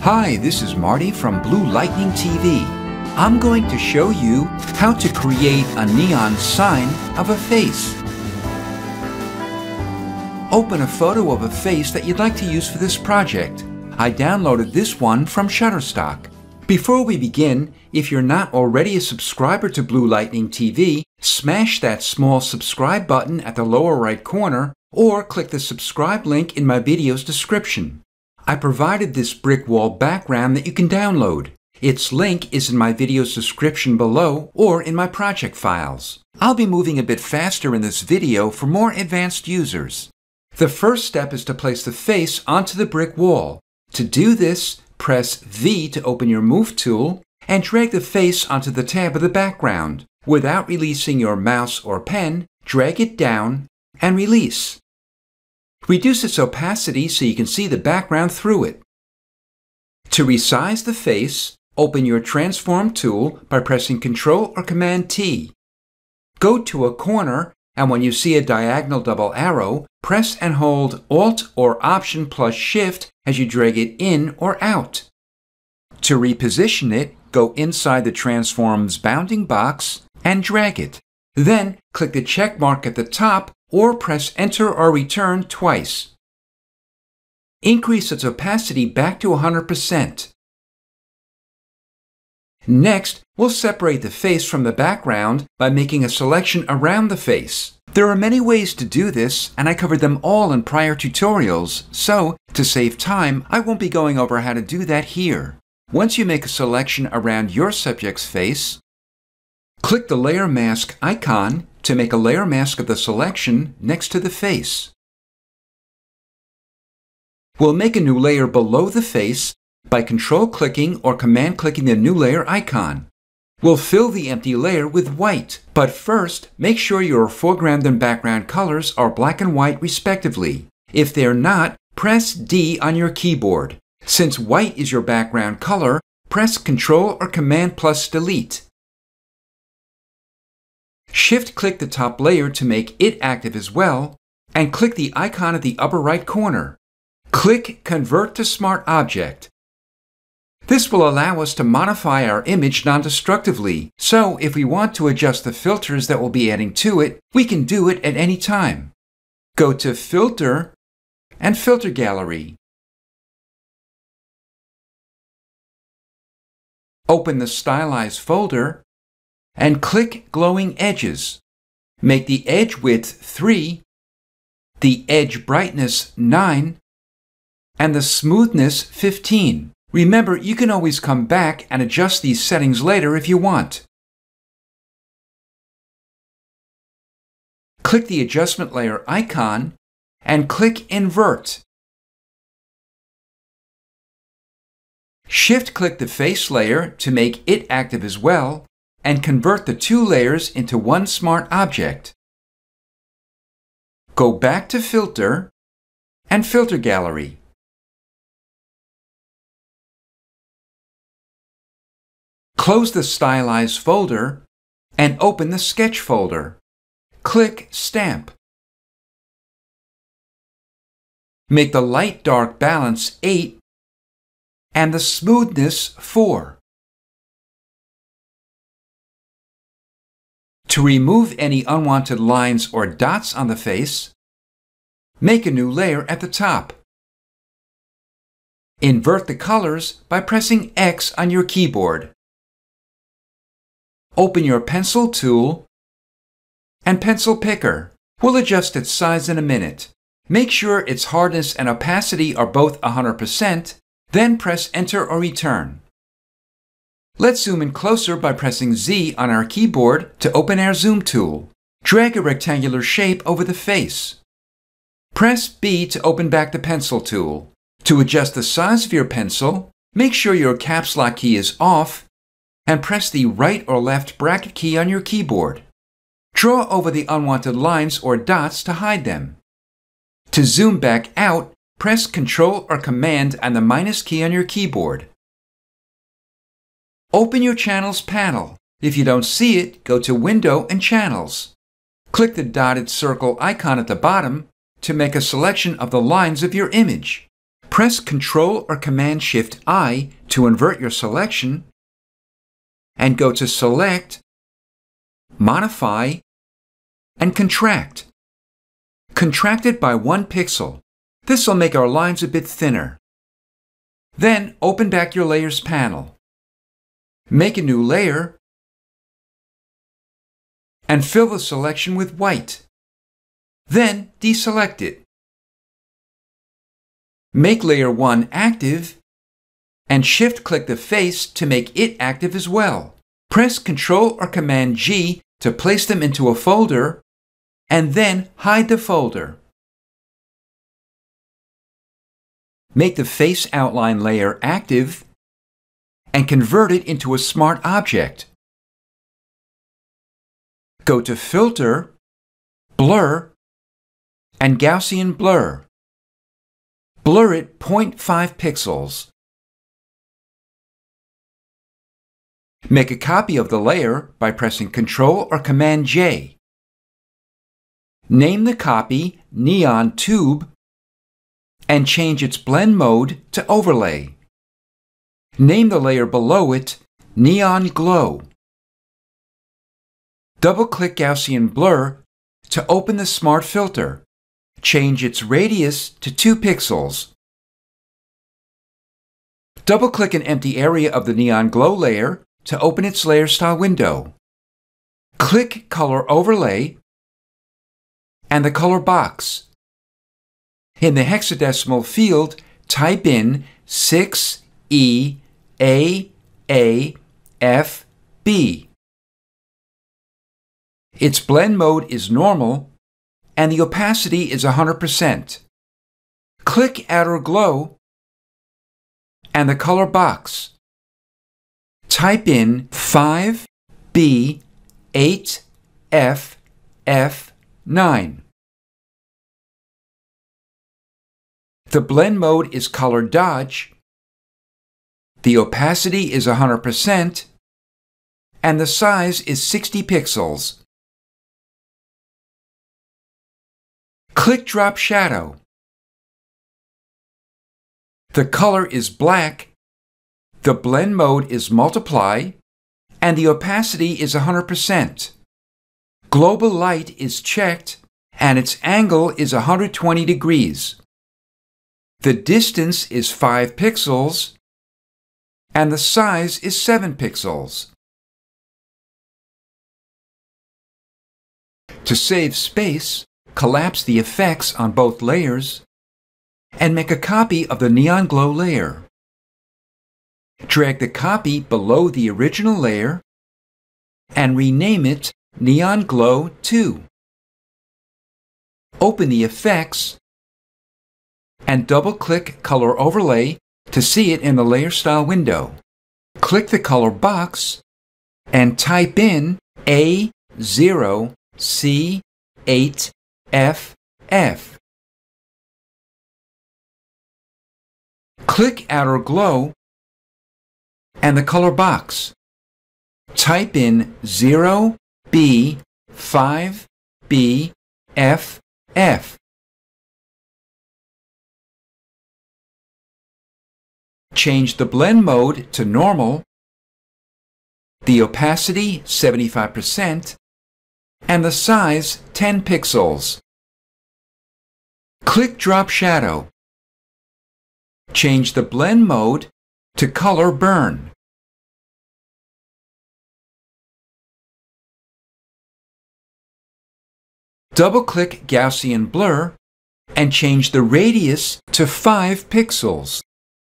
Hi, this is Marty from Blue Lightning TV. I'm going to show you how to create a neon sign of a face. Open a photo of a face that you'd like to use for this project. I downloaded this one from Shutterstock. Before we begin, if you're not already a subscriber to Blue Lightning TV, smash that small subscribe button at the lower right corner or click the subscribe link in my video's description. I provided this brick wall background that you can download. Its link is in my video's description below or in my project files. I'll be moving a bit faster in this video for more advanced users. The first step is to place the face onto the brick wall. To do this, press V to open your Move tool and drag the face onto the tab of the background. Without releasing your mouse or pen, drag it down and release. Reduce its opacity so you can see the background through it. To resize the face, open your Transform tool by pressing Ctrl or Command T. Go to a corner, and when you see a diagonal double arrow, press and hold Alt or Option plus Shift as you drag it in or out. To reposition it, go inside the Transform's bounding box and drag it. Then click the check mark at the top or press Enter or Return twice. Increase its opacity back to 100%. Next, we'll separate the face from the background by making a selection around the face. There are many ways to do this, and I covered them all in prior tutorials, so to save time, I won't be going over how to do that here. Once you make a selection around your subject's face, click the Layer Mask icon to make a layer mask of the selection next to the face. We'll make a new layer below the face by Control-clicking or Command-clicking the new layer icon. We'll fill the empty layer with white, but first, make sure your foreground and background colors are black and white respectively. If they're not, press D on your keyboard. Since white is your background color, press Ctrl or Command plus Delete. Shift-click the top layer to make it active as well, and click the icon at the upper right corner. Click Convert to Smart Object. This will allow us to modify our image non-destructively, so if we want to adjust the filters that we'll be adding to it, we can do it at any time. Go to Filter and Filter Gallery. Open the Stylize folder and click Glowing Edges. Make the edge width 3, the edge brightness 9, and the smoothness 15. Remember, you can always come back and adjust these settings later if you want. Click the adjustment layer icon and click Invert. Shift-click the face layer to make it active as well, and convert the two layers into one smart object. Go back to Filter and Filter Gallery. Close the Stylize folder and open the Sketch folder. Click Stamp. Make the light-dark balance 8 and the smoothness 4. To remove any unwanted lines or dots on the face, make a new layer at the top. Invert the colors by pressing X on your keyboard. Open your Pencil tool and Pencil Picker. We'll adjust its size in a minute. Make sure its hardness and opacity are both 100%, then press Enter or Return. Let's zoom in closer by pressing Z on our keyboard to open our Zoom tool. Drag a rectangular shape over the face. Press B to open back the Pencil tool. To adjust the size of your pencil, make sure your Caps Lock key is off and press the right or left bracket key on your keyboard. Draw over the unwanted lines or dots to hide them. To zoom back out, press Ctrl or Command and the minus key on your keyboard. Open your Channels panel. If you don't see it, go to Window and Channels. Click the dotted circle icon at the bottom to make a selection of the lines of your image. Press Ctrl or Command-Shift-I to invert your selection and go to Select, Modify, and Contract. Contract it by 1 pixel. This will make our lines a bit thinner. Then open back your Layers panel. Make a new layer and fill the selection with white. Then deselect it. Make Layer 1 active and Shift-click the face to make it active as well. Press Ctrl or Command-G to place them into a folder and then hide the folder. Make the face outline layer active and convert it into a smart object. Go to Filter, Blur, and Gaussian Blur. Blur it 0.5 pixels. Make a copy of the layer by pressing Ctrl or Command-J. Name the copy Neon Tube and change its blend mode to Overlay. Name the layer below it Neon Glow. Double-click Gaussian Blur to open the Smart Filter. Change its radius to 2 pixels. Double-click an empty area of the Neon Glow layer to open its Layer Style window. Click Color Overlay and the color box. In the hexadecimal field, type in 6EAAFB. Its blend mode is normal and the opacity is 100%. Click Outer Glow and the color box. Type in 5B8FF9. The blend mode is Color Dodge, the opacity is 100%, and the size is 60 pixels. Click Drop Shadow. The color is black, the blend mode is Multiply, and the opacity is 100%. Global Light is checked, and its angle is 120 degrees. The distance is 5 pixels, and the size is 7 pixels. To save space, collapse the effects on both layers and make a copy of the Neon Glow layer. Drag the copy below the original layer and rename it Neon Glow 2. Open the effects and double-click Color Overlay to see it in the Layer Style window. Click the color box and type in A0C8FF. Click Outer Glow and the color box. Type in 0B5BFF. Change the blend mode to normal, the opacity 75%, and the size 10 pixels. Click Drop Shadow. Change the blend mode to Color Burn. Double-click Gaussian Blur and change the radius to 5 pixels.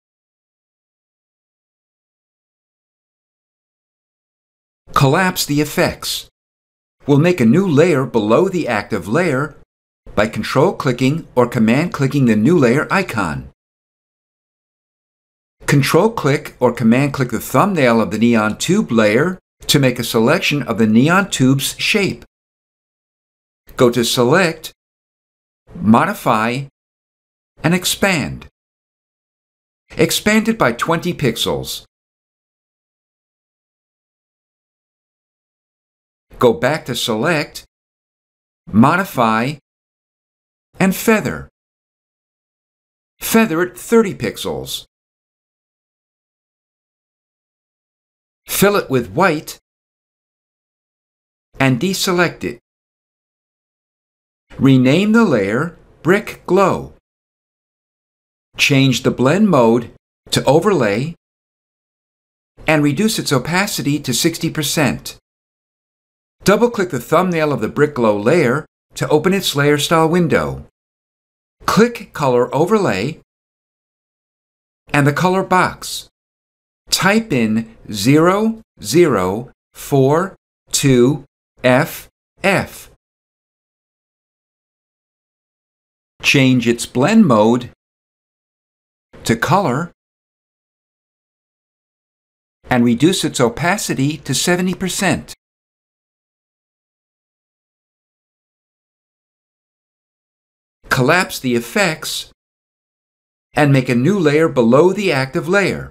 Collapse the effects. We'll make a new layer below the active layer by Control-clicking or Command-clicking the new layer icon. Control-click or Command-click the thumbnail of the Neon Tube layer to make a selection of the Neon Tube's shape. Go to Select, Modify, and Expand. Expand it by 20 pixels. Go back to Select, Modify, and Feather. Feather it 30 pixels. Fill it with white and deselect it. Rename the layer Brick Glow. Change the blend mode to overlay and reduce its opacity to 60%. Double-click the thumbnail of the Brick Glow layer to open its layer style window. Click Color Overlay and the color box. Type in 0042FF. Change its blend mode to color and reduce its opacity to 70%. Collapse the effects and make a new layer below the active layer.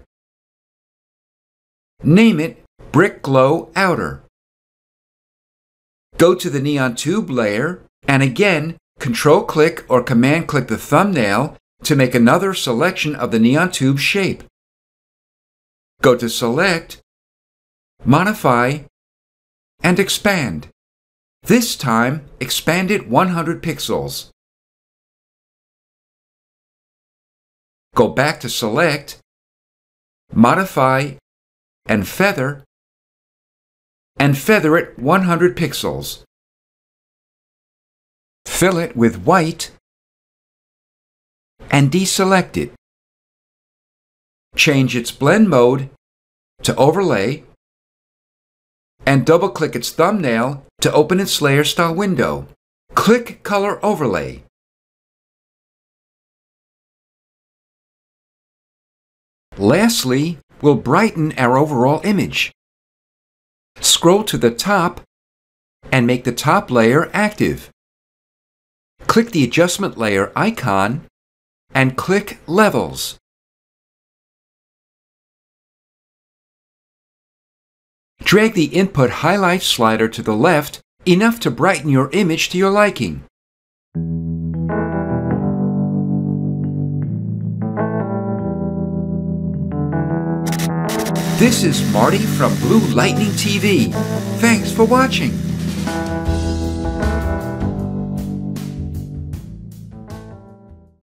Name it Brick Glow Outer. Go to the neon tube layer and again Control-click or Command-click the thumbnail to make another selection of the neon tube shape. Go to Select, Modify, and Expand. This time, expand it 100 pixels. Go back to Select, Modify, and Feather it 100 pixels. Fill it with white and deselect it. Change its blend mode to overlay and double-click its thumbnail to open its layer style window. Click Color Overlay. Lastly, we'll brighten our overall image. Scroll to the top and make the top layer active. Click the adjustment layer icon and click Levels. Drag the input highlight slider to the left enough to brighten your image to your liking. This is Marty from Blue Lightning TV. Thanks for watching.